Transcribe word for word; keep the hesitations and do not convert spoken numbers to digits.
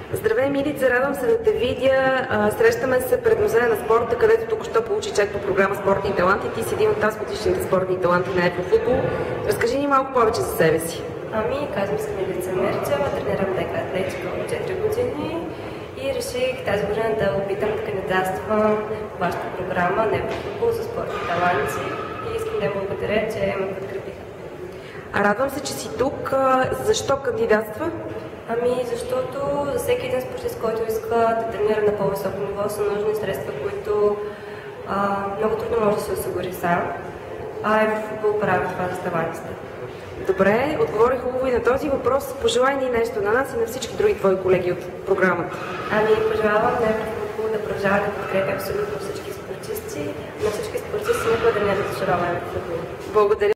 Здравей, Милица, радвам се да те видя. Срещаме се пред Музея на спорта, където току-що получи чек по програма Спортни таланти. Ти си един от тазгодишните спортни таланти на Еврофутбол. Разкажи ни малко повече за себе си. Ами, казвам се Милица Мерчева, тренирам дека атлетика от четири години и реших тази година да опитам да кандидатствам по вашата програма на Еврофутбол за спортни таланти и искам да благодаря, че ме подкрепиха. А радвам се, че си тук. Защо кандидатства? Ами, защото за всеки един спортист, който иска да тренира на по-високо ниво, са нужни средства, които а, много трудно може да се осигури сам, а Еврофутбол прави това за талантите. Добре, отговори хубаво и на този въпрос. Пожелай ни нещо на нас и на всички други твои колеги от програмата. Ами, пожелавам на Еврофутбол да продължава да подкрепя абсолютно всички спортисти, на всички спортисти никога да не разочарова Еврофутбол. Благодаря.